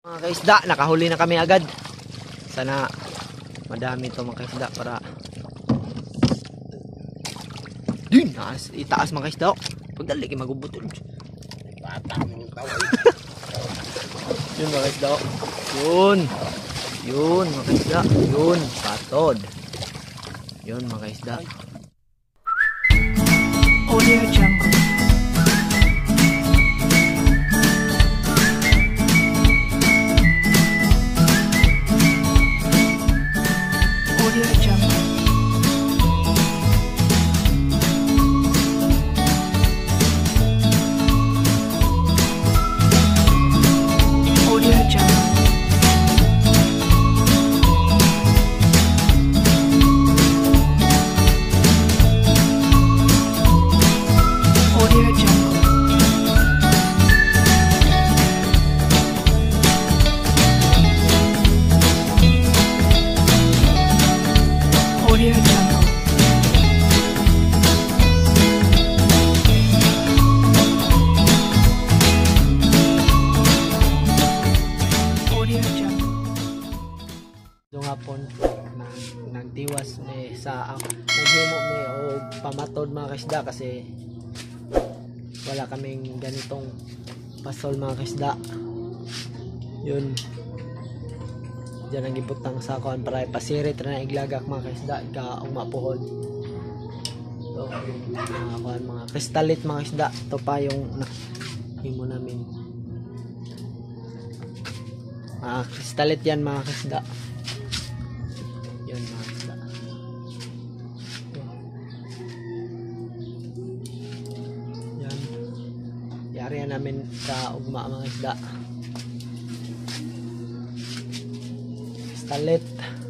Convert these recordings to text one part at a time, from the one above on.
Mga kaisda, nakahuli na kami agad. Sana madami to mga kaisda para din itaas mga kaisda. Pagdali kayo magubutol. Yun mga kaisda. Yun mga kaisda. Yun patod. Yun mga kaisda. Audio Jungle. Audio Jungle. Audio Jungle. Audio Jungle. Audio Jungle. Audio Jungle. Yung hapon nagdiwas may sa naghimo may o pamatod mga kaisda kasi wala kaming ganitong pasol mga kaisda. Yun diyan ang gibutang sa kuan para pasirit na iglagak mga kaisda ka umapuhod. So mga kristalit mga kaisda to pa yung himo namin. Kristalit yan mga kaisda. Yun mga kaisda. Yan. Yari namin sa ugma mga isda. Kristalit.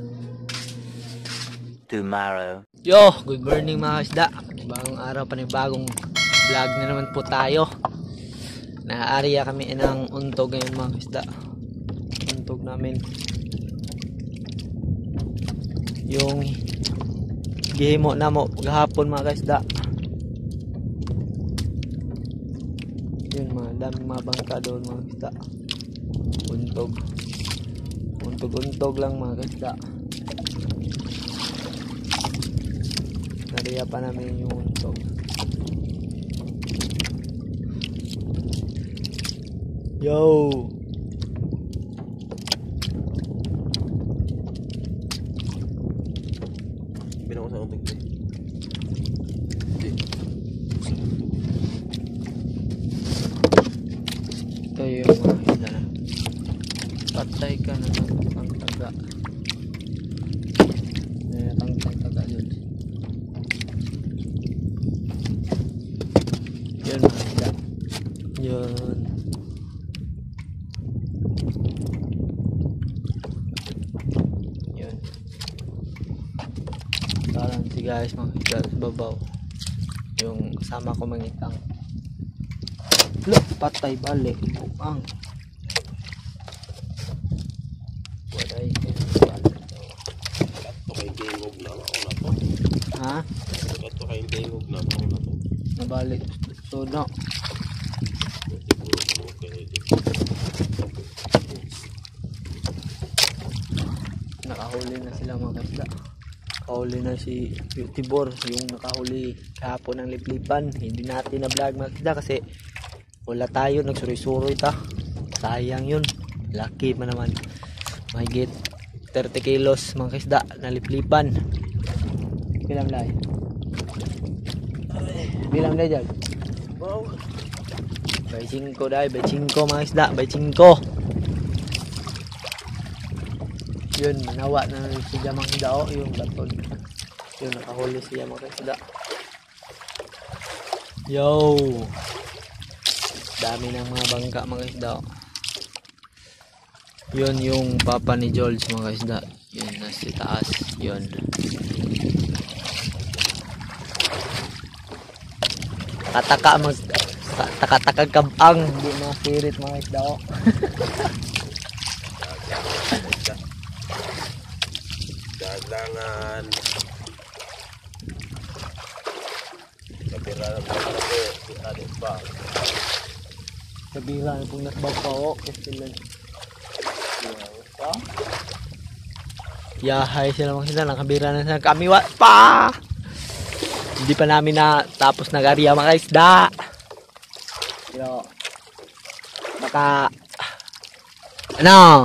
Tomorrow. Yo, good morning mga isda. Bagong araw, panibagong vlog na naman po tayo. Naaariya kami ng untog ngayon mga isda. Untog namin. Yung gihimo na mo gahapon mga isda. Yun mga daming mga bangka doon mga isda. Untog. Untog lang mga isda. Nariya pa namin yung untog. Yo! Bilang ko sa untog ko. Ito yung mga isda na. Patay ka na ng taga. Ang taga yun. Yun mga isda. Yun. Yun. Parang si guys mga isda sa babaw. Yung kasama ko mangitang. Look, patay balik. Buang. Waday. Ito kayong tingog na ako na to. Ha? Ito kayong tingog na ako na to. Nabalik. So, no. Nakahuli na sila mga kasda. Nakahuli na si Tibor. Yung nakahuli kahapon ng liplipan. Hindi natin na vlog mga kasda kasi wala tayo. Nagsuri-suroy ta. Sayang yun. Lucky pa naman. Mahigit 30 kilos mga kasda na liplipan. Bilang lai. Bilang lai dyan. Wow. Bay 5 dahil. Bay 5 mga isda. Bay 5. Yun. Nawa na si Jamang Isda. Yung batod. Yun. Nakahuli siya mga isda. Yo. Dami ng mga bangka mga isda. Yun yung papa ni George mga isda. Yun. Nasa taas. Yun. Takataka kabang hindi mga sirit mga isda. Dagangan. Kapira ng mga laki. Si Adit pa. Kabila na pong nasbaw pa o. Kasi lang. Yahay sila mga isda. Nakabira na sila kami pa. Hindi pa namin na tapos nag-area mga isda. Pero baka ano?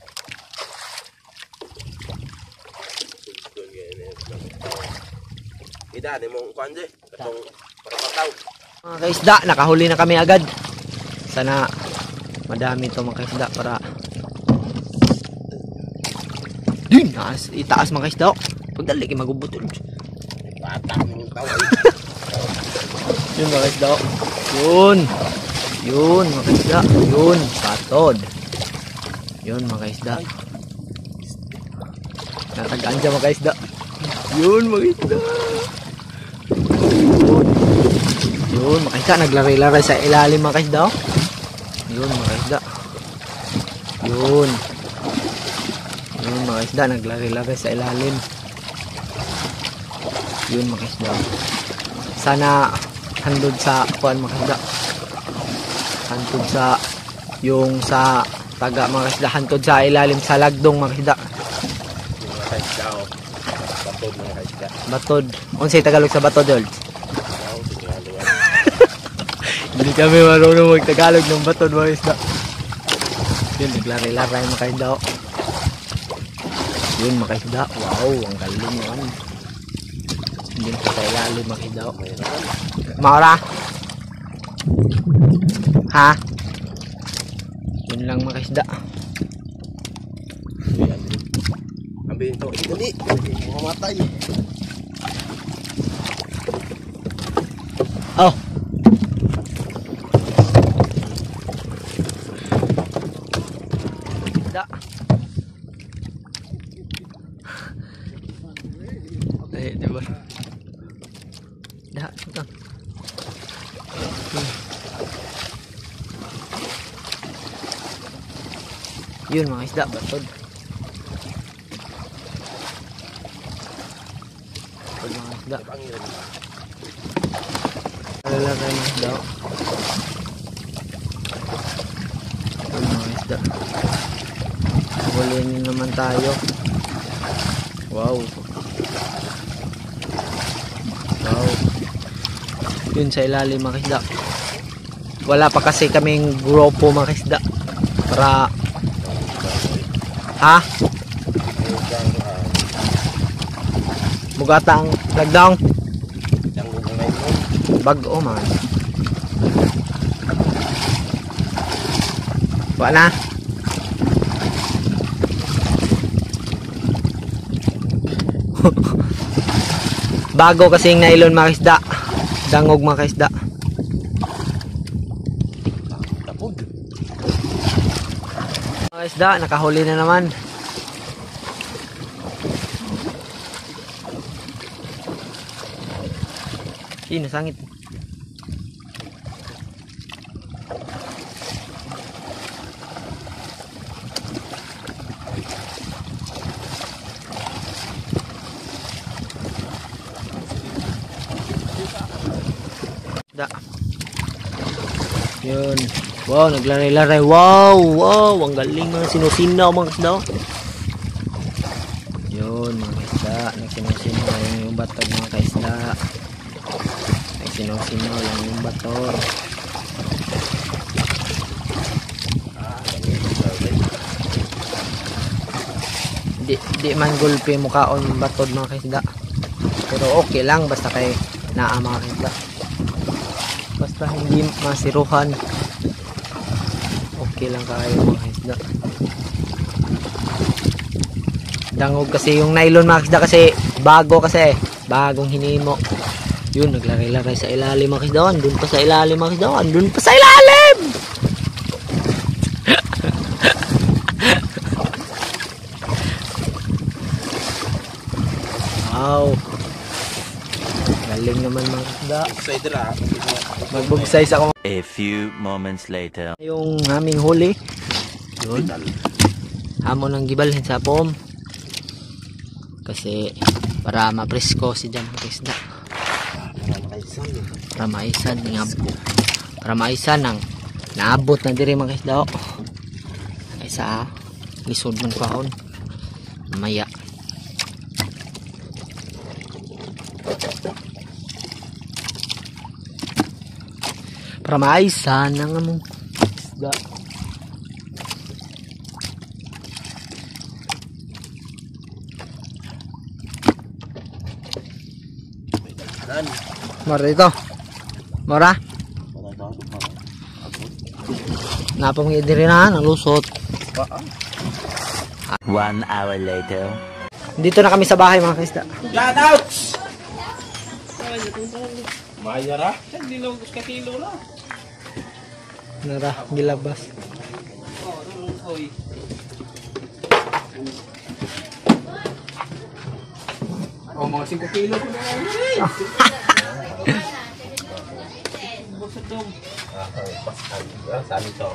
Ida, di mo kuan di. Katong parapataw. Mga kaisda, nakahuli na kami agad. Sana madami to mga kaisda para din itaas mga kaisda. Pagdali kay magubutol. Bata mong tao. Yun mga kaisda. Yun mga kaisda. Yun patod. Yun mga kaisda. Natagaan siya mga kaisda. Yun mga kaisda. Yun mga kaisda, naglari-lari sa ilalim mga kaisda. Yun mga kaisda. Yun mga kaisda, naglari-lari sa ilalim. Yun mga kaisda. Sana handod sa kuan mga kaisda. Handod sa yung sa taga mga kaisda, handod sa ilalim sa lagdong mga kaisda. Mga kaisda o. Batod mga kaisda. Batod. Unsay Tagalog sa batod, Dol? Wow, sigalawan. Hindi kami marunong mag-Tagalog ng batod mga kaisda. Yun, naglari-lari mga kaisda. Yun mga kaisda. Wow, ang galing naman. Hindi ko sa ilalim mga kaisda. Maura? Ha? Yun lang mga kaisda. Ambilin to. Dali. Mamatay. Oh. Da. Eh, diba? Da, ito. Yun mga isda, batod. Batod mga isda. Pangilan. Lalagay mga isda. Batod mga isda. Hulinin naman tayo. Wow. Wow. Yun sa ilalim mga isda. Wala pa kasi kaming grupo mga isda. Para ha? Mugatang lagdang Yang gugungay mo. bago man. Wala na. Bago kasing nylon mga isda. Dangog mga isda. Tapod. Mga isda, nakahuli na naman. Sino sangit? Da. Yun. Wow, naglari-lari. Wow, wow, ang galing mga sinusinaw mga isda. Yun, mga isda, nagsinusinaw yung batog mga kaisda. Nagsinusinaw lang yung batog. Di man gulpi mukhaon yung batog mga kaisda. Pero okay lang basta kay naa mga kaisda. Basta hindi masiruhan. Okay lang kayo mga isda. Dangog kasi yung nylon mga isda kasi bago kasi. Bagong hinimo. Yun, naglari-lari sa ilalim mga isda. Andun pa sa ilalim mga isda. Andun pa sa ilalim! Wow. Galing naman mga isda. Excited ah. Magbugsay sa ako. A few moments later. Yung aming huli. Yun. Hamon ng gibalhin sa pom. Kasi para mapresko si dyan mga isda. Para maisan ng para maisan ng naabot na diri mga isda. Ay sa lisod ng paon. Maya. Para maisa na nga mong isda. Mara dito. Mara. Napang idiri na ang lusot. 1 hour later. Dito na kami sa bahay mga kaisda. Shoutouts! Mayara? Hindi lang gusto kilo na. Nara, gilabas. Oh, mga 5 kilo ko na yan. Sabi to.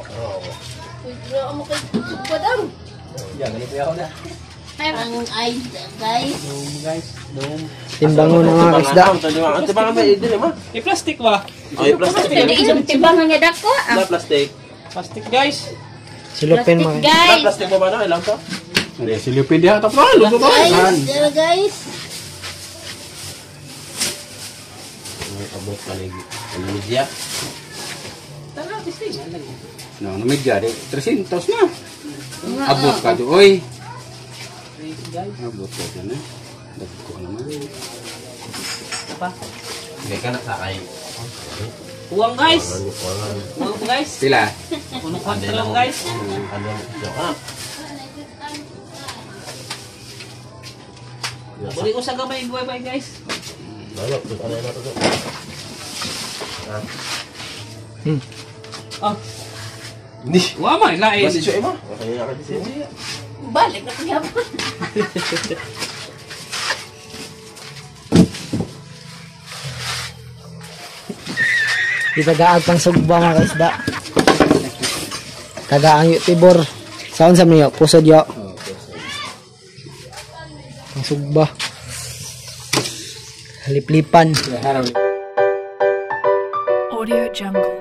Yan, ganito ako na. Ang ay, guys. Timbang mo na mga kaisda. Ang tibangan ba? Hindi naman. May plastic ba? Ay, plastic. Hindi isang timbangan nga dako. Na plastic. Plastic guys. Silupin Plastic, mga guys. Plastic mo ba na? Ilang to? Hindi, silipin diha. Tapos na, luto Guys, guys. Abot paligi. Media. No, namigya di. 300 na. Abot ka do, oy. Abot ka dyan eh. Dagko naman. Hindi ka nakakay. Uwang guys. Uwang po guys. Pila? Unong kwarto lang guys. Ano yung ah? Buli ko sa gamay, bye guys. Ano? Ano na to? Ah, Hindi. wama, lain. Masih siya mo? Okay na ka di siya. Balik na kaya po. Itagaag pang sugba mga kaisda. Tagaang yu tibor. Saan sa miyo? Pusod yo. Pang sugba. Haliplipan. Audio Jungle.